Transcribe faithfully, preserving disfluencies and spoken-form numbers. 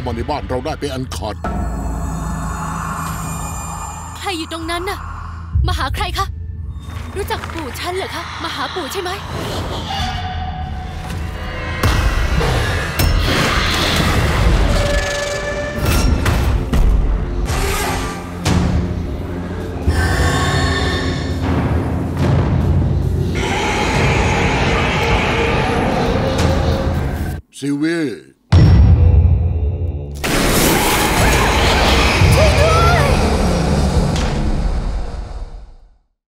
ามาในบ้านเราได้เป็นอันขาดใครอยู่ตรงนั้นน่ะมาหาใครคะรู้จักปู่ฉันเหรอคะมาหาปู่ใช่ไหมซิลวี